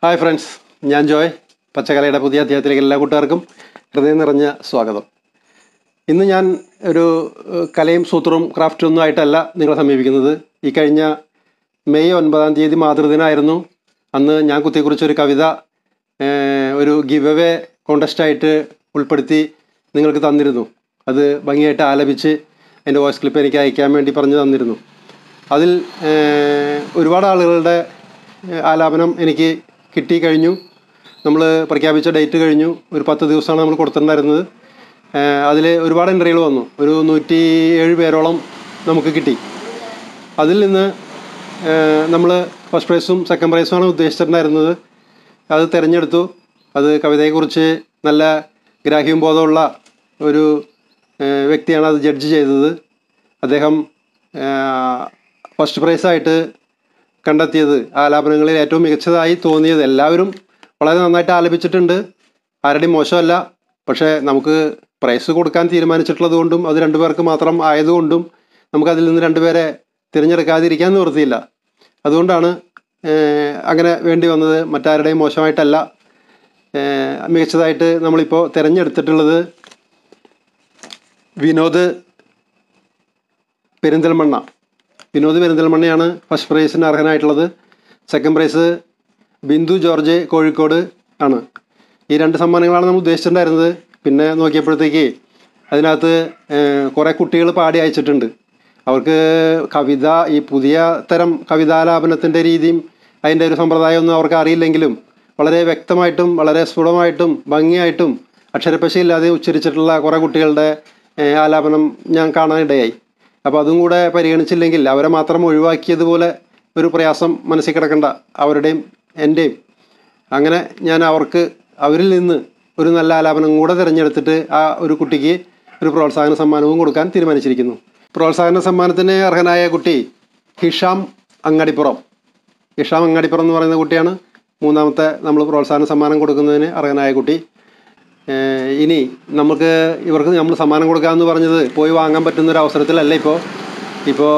Hi friends, ഞാൻ ജോയ്. പച്ചക്കലയുടെ പുതിയ അധ്യായത്തിലേക്ക് എല്ലാ കൂട്ടുകാർക്കും ഹൃദയം നിറഞ്ഞ സ്വാഗതം. ഇന്ന് ഞാൻ ഒരു കലയും സൂത്രവും ക്രാഫ്റ്റും ഒന്നും ആയിട്ടല്ല നിങ്ങളെ സമീപിക്കുന്നത്. ഈ കഴിഞ്ഞ മെയ് 9-ാം തീയതി മാതൃദിനമായിരുന്നു. അന്ന് ഞാൻ കുത്തിക്കുറിച്ചൊരു കവിത ഒരു ഗിവ് അവേ കോണ്ടസ്റ്റായിട്ട് ഉൾപ്പെടുത്തി നിങ്ങൾക്ക് തന്നിരുന്നു. അത് ഭംഗിയായിട്ട് ആലപിച്ച് എൻ്റെ വോയിസ് ക്ലിപ്പ് എനിക്ക് അയക്കാൻ വേണ്ടി പറഞ്ഞു തന്നിരുന്നു. അതിൽ ഒരുപാട് ആളുകളുടെ ആലാപനം എനിക്ക് കിട്ടിക്കഴിഞ്ഞു. നമ്മൾ പ്രഖ്യാപിച്ച ഡേറ്റ് കഴിഞ്ഞു. ഒരു 10 ദിവസമാണ് നമ്മൾ കൊടുത്തിട്ടുണ്ടായിരുന്നത്. അതിൽ ഒരുപാട് എൻട്രികൾ വന്നു. ഒരു 107 പേരോളം നമുക്ക് കിട്ടി. അതിൽ നിന്ന് നമ്മൾ ഫസ്റ്റ് പ്രൈസും സെക്കൻഡ് പ്രൈസുമാണ് ഉദ്ദേശിച്ചിട്ടുണ്ടായിരുന്നത്. അത് തിരഞ്ഞെടുത്തു. അത് കവിതയെക്കുറിച്ച് നല്ല ഗ്രാഹ്യവും ബോധമുള്ള ഒരു വ്യക്തിയാണ് അത് ജഡ്ജ് ചെയ്തത്. അദ്ദേഹം ഫസ്റ്റ് പ്രൈസായിട്ട് കണ്ടെത്തിയത് ആലാപനങ്ങളിൽ ഏറ്റവും മികച്ചതായി തോന്നിയത്, എല്ലാവരും വളരെ നന്നായിട്ട് ആലപിച്ചിട്ടുണ്ട്, ആരുടെയും മോശമല്ല. പക്ഷേ നമുക്ക് പ്രൈസ് കൊടുക്കാൻ തീരുമാനിച്ചിട്ടുള്ളത് കൊണ്ടും അത് 2 പേർക്ക് മാത്രം ആയതുകൊണ്ടും നമുക്കതിൽ നിന്ന് 2 പേരെ തിരഞ്ഞെടുക്കാതിരിക്കാൻ നിവൃത്തിയില്ല. അതുകൊണ്ടാണ് അങ്ങനെ വേണ്ടി വന്നത്. മറ്റാരുടെയും മോശമായിട്ടല്ല. മികച്ചതായിട്ട് നമ്മളിപ്പോൾ തിരഞ്ഞെടുത്തിട്ടുള്ളത് വിനോദ് പെരിന്തൽമണ്ണയാണ് ഫസ്റ്റ് പ്രൈസിന് അർഹനായിട്ടുള്ളത്. Second prize Bindu George Kozhikode ആണ്. ഈ 2 സമ്മാനങ്ങളാണ് നമ്മൾ ഉദ്ദേശിച്ചിട്ടുണ്ടായിരുന്നത്. പിന്നെ നോക്കിയപ്പോഴത്തേക്ക് അതിനകത്ത് കുറേ കുട്ടികൾ പാടി അയച്ചിട്ടുണ്ട്. അവർക്ക് കവിത, ഈ പുതിയ തരം കവിതാലാപനത്തിൻ്റെ രീതിയും അതിൻ്റെ ഒരു സമ്പ്രദായമൊന്നും അവർക്ക് അറിയില്ലെങ്കിലും വളരെ വ്യക്തമായിട്ടും വളരെ സ്ഫുടമായിട്ടും ഭംഗിയായിട്ടും അക്ഷരപ്പശയില്ലാതെ ഉച്ചരിച്ചിട്ടുള്ള കുറേ കുട്ടികളുടെ ആലാപനം ഞാൻ കാണാനിടയായി. അപ്പോൾ അതും കൂടെ പരിഗണിച്ചില്ലെങ്കിൽ അവരെ മാത്രം ഒഴിവാക്കിയതുപോലെ ഒരു പ്രയാസം മനസ്സിൽ കിടക്കണ്ട, അവരുടെയും എൻ്റെയും. അങ്ങനെ ഞാൻ അവരിൽ നിന്ന് ഒരു നല്ല ആലാപനം കൂടെ തിരഞ്ഞെടുത്തിട്ട് ആ ഒരു കുട്ടിക്ക് ഒരു പ്രോത്സാഹന സമ്മാനവും കൊടുക്കാൻ തീരുമാനിച്ചിരിക്കുന്നു. പ്രോത്സാഹന സമ്മാനത്തിന് അർഹനായ കുട്ടി ഹിഷാം അങ്ങാടിപ്പുറം എന്ന് പറയുന്ന കുട്ടിയാണ് 3ാമത്തെ നമ്മൾ പ്രോത്സാഹന സമ്മാനം കൊടുക്കുന്നതിന് അർഹനായ കുട്ടി. ഇനി ഇവർക്ക് നമ്മൾ സമ്മാനം കൊടുക്കാമെന്ന് പറഞ്ഞത് പോയി വാങ്ങാൻ പറ്റുന്നൊരു അവസരത്തിലല്ല. ഇപ്പോൾ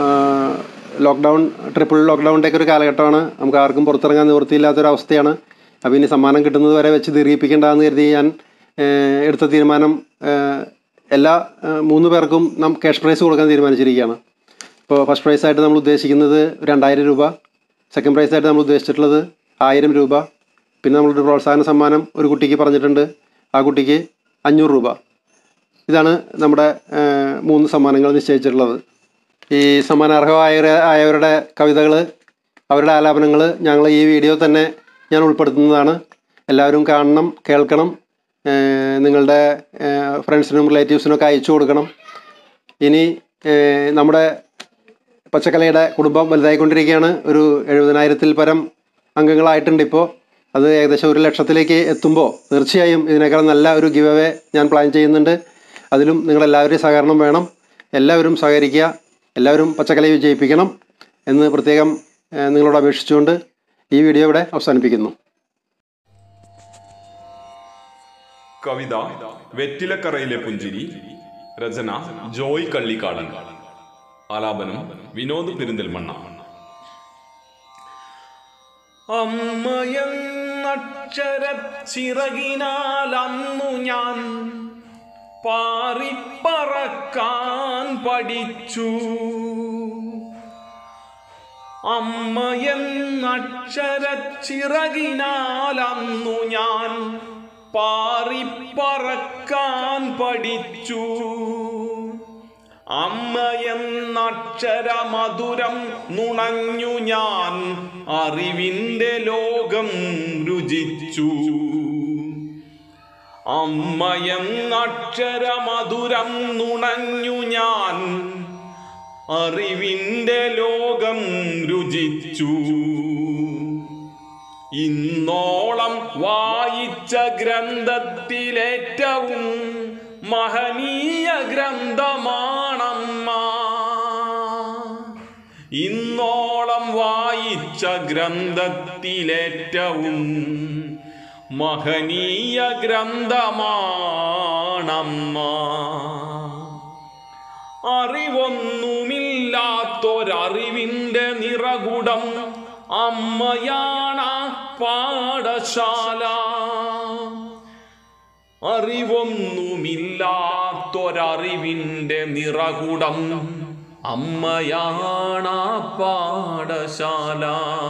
ട്രിപ്പിൾ ലോക്ക്ഡൗണിൻ്റെയൊക്കെ ഒരു കാലഘട്ടമാണ്. നമുക്ക് ആർക്കും പുറത്തിറങ്ങാൻ നിവൃത്തിയില്ലാത്തൊരവസ്ഥയാണ്. അപ്പോൾ ഇനി സമ്മാനം കിട്ടുന്നത് വരെ വെച്ച് ദീർഘിപ്പിക്കേണ്ടതെന്ന് കരുതി ഞാൻ എടുത്ത തീരുമാനം എല്ലാ 3 പേർക്കും ക്യാഷ് പ്രൈസ് കൊടുക്കാൻ തീരുമാനിച്ചിരിക്കുകയാണ്. ഇപ്പോൾ ഫസ്റ്റ് പ്രൈസായിട്ട് നമ്മൾ ഉദ്ദേശിക്കുന്നത് 2000 രൂപ, സെക്കൻഡ് പ്രൈസായിട്ട് നമ്മൾ ഉദ്ദേശിച്ചിട്ടുള്ളത് 1000 രൂപ, പിന്നെ നമ്മളൊരു പ്രോത്സാഹന സമ്മാനം ഒരു കുട്ടിക്ക് പറഞ്ഞിട്ടുണ്ട്, ആ കുട്ടിക്ക് 500 രൂപ. ഇതാണ് നമ്മുടെ 3 സമ്മാനങ്ങൾ നിശ്ചയിച്ചിട്ടുള്ളത്. ഈ സമ്മാനാർഹമായവരുടെ കവിതകൾ, അവരുടെ ആലാപനങ്ങൾ ഞങ്ങൾ ഈ വീഡിയോ തന്നെ ഞാൻ ഉൾപ്പെടുത്തുന്നതാണ്. എല്ലാവരും കാണണം, കേൾക്കണം, നിങ്ങളുടെ ഫ്രണ്ട്സിനും റിലേറ്റീവ്സിനൊക്കെ അയച്ചു കൊടുക്കണം. ഇനി നമ്മുടെ പച്ചക്കലയുടെ കുടുംബം വലുതായിക്കൊണ്ടിരിക്കുകയാണ്. ഒരു 70,000-ൽ പരം അംഗങ്ങളായിട്ടുണ്ട് ഇപ്പോൾ. അത് ഏകദേശം 1 ലക്ഷത്തിലേക്ക് എത്തുമ്പോൾ തീർച്ചയായും ഇതിനേക്കാൾ നല്ല ഒരു ഗിവ് അവേ ഞാൻ പ്ലാൻ ചെയ്യുന്നുണ്ട്. അതിലും നിങ്ങളെല്ലാവരുടെയും സഹകരണം വേണം. എല്ലാവരും സഹകരിക്കുക, എല്ലാവരും പച്ചക്കലയെ വിജയിപ്പിക്കണം എന്ന് പ്രത്യേകം നിങ്ങളോട് അപേക്ഷിച്ചുകൊണ്ട് ഈ വീഡിയോ ഇവിടെ അവസാനിപ്പിക്കുന്നു. കവിത വെറ്റിലക്കറയിലെ പുഞ്ചിരി. രചന ജോയ് കള്ളിക്കാടൻ. ആലാപനം വിനോദ് പെരിന്തൽമണ്ണ. അമ്മയെന്നക്ഷരച്ചിറകിനാലന്നു ഞാൻ പാറിപ്പറക്കാൻ പഠിച്ചു. അമ്മയെന്നക്ഷരച്ചിറകിനാലന്നു ഞാൻ പാറിപ്പറക്കാൻ പഠിച്ചു. അമ്മയെന്നക്ഷരമധുരം നുണഞ്ഞു ഞാൻ അറിവിൻ്റെ ലോകം രുചിച്ചു. അമ്മയെന്നക്ഷരമധുരം നുണഞ്ഞു ഞാൻ അറിവിൻ്റെ ലോകം രുചിച്ചു. ഇന്നോളം വായിച്ച ഗ്രന്ഥത്തിലേറ്റവും മഹനീയ ഗ്രന്ഥമാണമ്മ. ഇന്നോളം വായിച്ച ഗ്രന്ഥത്തിലേറ്റവും മഹനീയ ഗ്രന്ഥമാണമ്മ. അറിവൊന്നുമില്ലാത്തൊരറിവിൻ്റെ നിറകുടം അമ്മയാണ് പാഠശാല. അറിവൊന്നുമില്ലാത്തൊരറിവിൻ്റെ നിറകുടം അമ്മയാണാ പാഠശാല.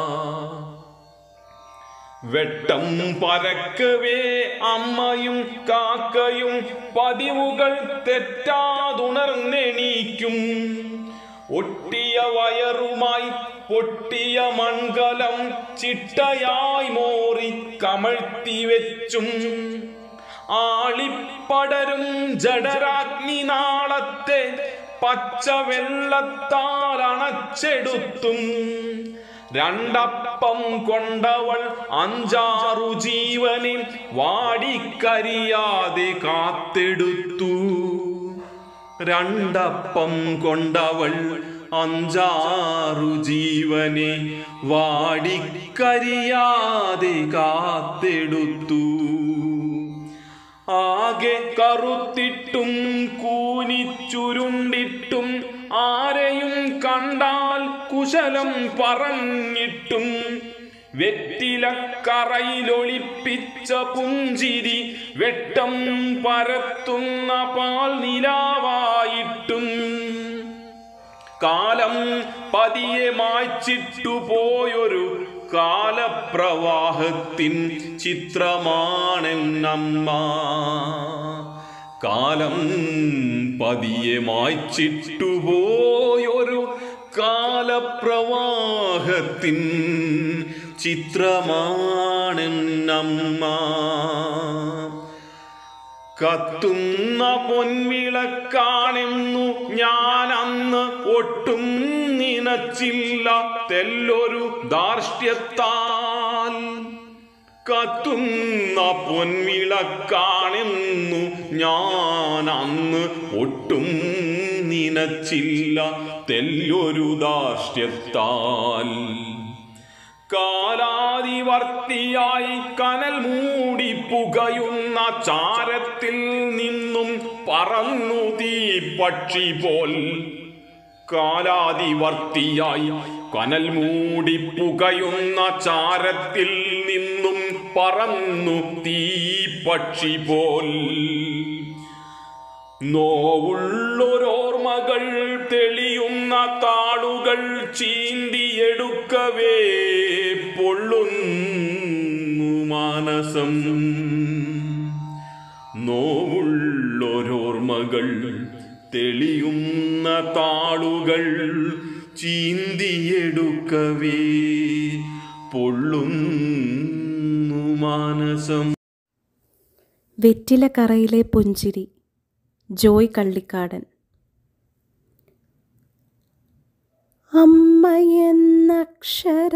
വെട്ടം പരക്കവേ അമ്മയും കാക്കയും പതിവുകൾ തെറ്റാതുണർന്നെണീക്കും. ഒട്ടിയ വയറുമായി പൊട്ടിയ മൺകലം ചിട്ടയായി മോറി കമഴ്ത്തി വെച്ചും ആളിപ്പടരും ജഡരാഗ്നി നാളത്തെ പച്ചവെള്ളത്താൽ അണച്ചെടുത്തും രണ്ടപ്പം കൊണ്ടവൾ 5-6 ജീവനിൽ വാടിക്കരിയാതെ കാത്തെടുത്തു. രണ്ടപ്പം കൊണ്ടവൾ 5-6 ജീവനെ വാടിക്കരിയാതെ കാത്തെടുത്തു. ആകെ കറുത്തിട്ടും കൂനിച്ചുരുണ്ടിട്ടും ആരെയും കണ്ടാൽ കുശലം പറഞ്ഞിട്ടും വെറ്റിലക്കറയിലൊളിപ്പിച്ച പുഞ്ചിരി വെട്ടം പരത്തുന്ന പാൽ നിലാവായിട്ടും കാലം പതിയെ മായ്ച്ചിട്ടുപോയൊരു കാലപ്രവാഹത്തിൻ ചിത്രമാണെന്നമ്മ. കാലം പതിയെ മായ്ച്ചിട്ടുപോയൊരു കാലപ്രവാഹത്തിൻ ചിത്രമാണെന്നമ്മ. കത്തുന്ന പൊൻവിളക്കാണെന്നു ഞാൻ അന്ന് ഒട്ടും നനച്ചില്ല തെല്ലൊരു ധാർഷ്ട്യത്താൽ. കത്തുന്ന പൊൻവിളക്കാണെന്നു ഞാൻ അന്ന് ഒട്ടും നനച്ചില്ല തെല്ലൊരു ധാർഷ്ട്യത്താൽ. കാലാതിവർത്തിയായി കനൽ മൂടി പുകയുന്ന ചാരത്തിൽ നിന്നും പറന്നു തീപ്പക്ഷി പോൽ. കാലാതിവർത്തിയായി കനൽ മൂടി പുകയുന്ന ചാരത്തിൽ നിന്നും പറന്നു തീപ്പക്ഷി പോൽ. നോവുള്ളൊരോർമ്മകൾ തെളിയുന്ന താളുകൾ ചീന്തിയെടുക്കവേ പൊള്ളുന്നു മാനസം. നോവുള്ളൊരോർമ്മകൾ തെളിയുന്ന താളുകൾ ചീന്തിയെടുക്കവേ പൊള്ളുന്നു മാനസം. വെറ്റിലക്കറയിലെ പുഞ്ചിരി, ജോയ് കള്ളിക്കാടൻ. അമ്മയെന്നക്ഷര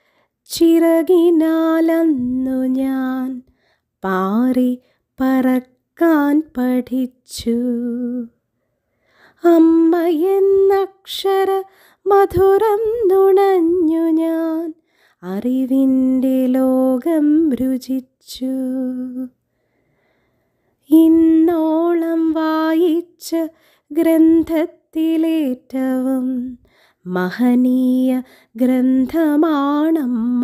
ചിറകിനാലന്നു ഞാൻ പാറി പറക്കാൻ പഠിച്ചു. അമ്മയെന്നക്ഷര മധുരം നുണഞ്ഞു ഞാൻ അറിവിൻ്റെ ലോകം രുചിച്ചു. ഇന്നോളം വായിച്ച ഗ്രന്ഥത്തിലേറ്റവും മഹനീയ ഗ്രന്ഥമാണമ്മ.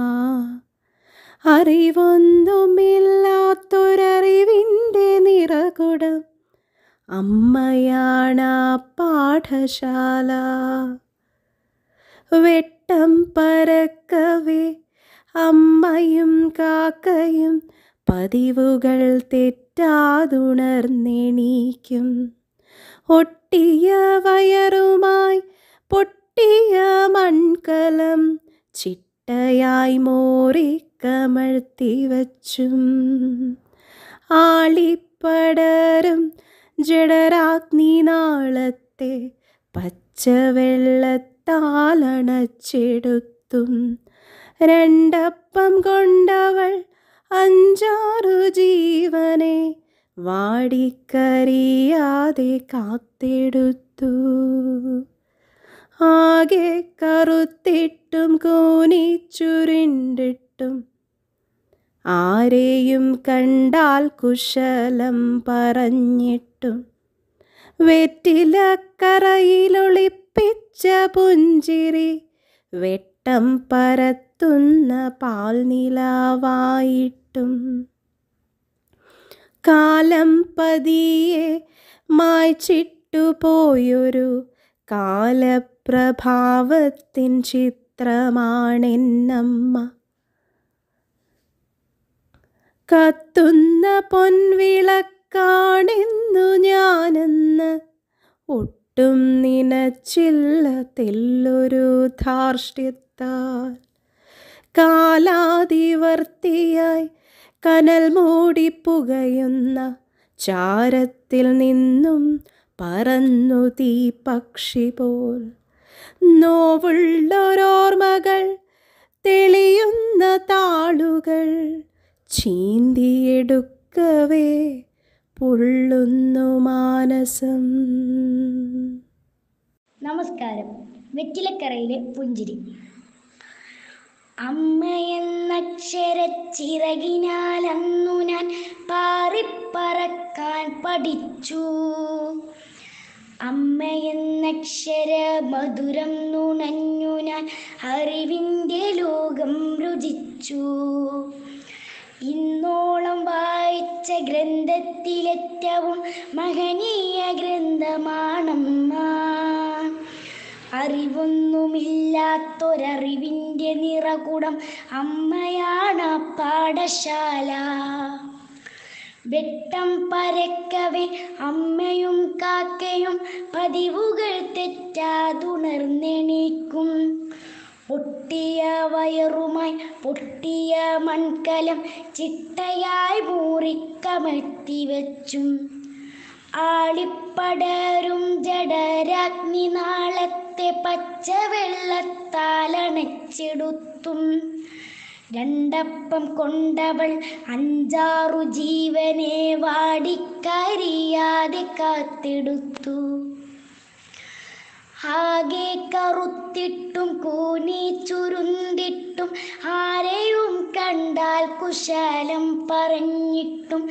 അറിവൊന്നുമില്ലാത്തൊരറിവിൻ്റെ നിറകുടം അമ്മയാണ് പാഠശാല. വെട്ടം പരക്കവേ അമ്മയും കാക്കയും പതിവുകൾ തെറ്റാതുണർന്നെണീക്കും. ഒട്ടിയ വയറുമായി പൊട്ടിയ മൺകലം ചിട്ടയായി മോറി കമഴ്ത്തി വച്ചും ആളിപ്പടരും ജഡരാഗ്നി നാളത്തെ പച്ചവെള്ളത്താലണച്ചെടുത്തും രണ്ടപ്പം കൊണ്ടവൾ 5-6 ജീവനെ വാടിക്കരിയാതെ കാത്തെടുത്തു. ആകെ കറുത്തിട്ടും കൂനിച്ചുരുണ്ടിട്ടും ആരെയും കണ്ടാൽ കുശലം പറഞ്ഞിട്ടും വെറ്റിലക്കറയിലൊളിപ്പിച്ച പുഞ്ചിരി വെട്ടം പരത്തുന്ന കത്തുന്ന പാൽനിലാവായിട്ടും കാലം പതിയെ മായ്ച്ചിട്ടു പോയൊരു കാലപ്രഭാവത്തിൻ ചിത്രമാണെന്നമ്മ. കത്തുന്ന പൊൻവിളക്കാണെന്നു ഞാനെന്ന് ഒട്ടും നനച്ചില്ല തെല്ലൊരു ധാർഷ്ട്യത്താൽ. കാലാതിവർത്തിയായി കനൽ മൂടി പുകയുന്ന ചാരത്തിൽ നിന്നും പറന്നു തീപക്ഷി പോൽ നോവുള്ളൊരോർമ്മകൾ തെളിയുന്ന താളുകൾ ചീന്തിയെടുക്കവേ പൊള്ളുന്നു മാനസം. നമസ്കാരം. വെറ്റിലക്കരയിലെ പുഞ്ചിരി. അമ്മയെന്നക്ഷരച്ചിറകിനാൽ അന്നു ഞാൻ പാറിപ്പറക്കാൻ പഠിച്ചു. അമ്മയെന്നക്ഷര മധുരം നുണഞ്ഞു ഞാൻ അറിവിൻ്റെ ലോകം രുചിച്ചു. ഇന്നോളം വായിച്ച ഗ്രന്ഥത്തിലേറ്റവും മഹനീയ ഗ്രന്ഥമാണമ്മ. അറിവൊന്നുമില്ലാത്തൊരറിവിൻ്റെ നിറകുടം അമ്മയാണ് പാഠശാല. വെട്ടം പരക്കവേ അമ്മയും കാക്കയും പതിവുകൾ തെറ്റാതുണർന്നെണീക്കും. പൊട്ടിയ വയറുമായി പൊട്ടിയ മൺകലം ചിട്ടയായി മൂറിക്കമഴ്ത്തി വെച്ചും ആളിപ്പടരും ജഡരാഗ്നി നാളത്തെ പച്ചവെള്ളത്താലണച്ചെടുത്തും. രണ്ടപ്പം കൊണ്ടവൾ 5-6 ജീവനെ വാടിക്കരിയാതെ കാത്തെടുത്തു. ആകെ കറുത്തിട്ടും കൂനി ചുരുണ്ടിട്ടും ആരെയും കണ്ടാൽ കുശലം പറഞ്ഞിട്ടും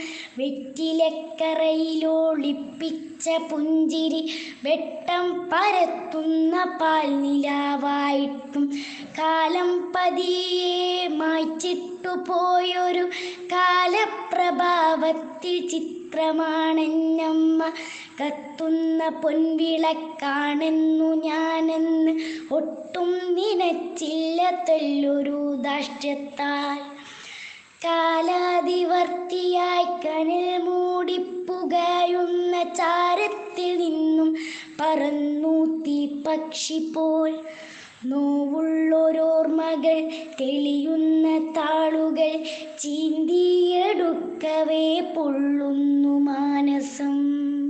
വെറ്റിലക്കരയിലൊളിപ്പിച്ച പുഞ്ചിരി വെട്ടം പരത്തുന്ന പാൽനിലാവായിട്ടും കാലം പതിയെ മായ്ച്ചിട്ടു പോയൊരു കാലപ്രഭാവത്തിൽ ചിത്രമാണെന്നമ്മ. കത്തുന്ന പൊൻവിളക്കാണെന്നു ഞാനെന്ന് ഒട്ടും നനച്ചില്ല തെല്ലൊരു ധാർഷ്ട്യത്താൽ. കാലാതിവർത്തിയായി കനൽ മൂടിപ്പുകയുന്ന ചാരത്തിൽ നിന്നും പറന്നു തീപക്ഷി പോൽ നോവുള്ളൊരോർമ്മകൾ തെളിയുന്ന താളുകൾ ചീന്തിയെടുക്കവേ പൊള്ളുന്നു മാനസം.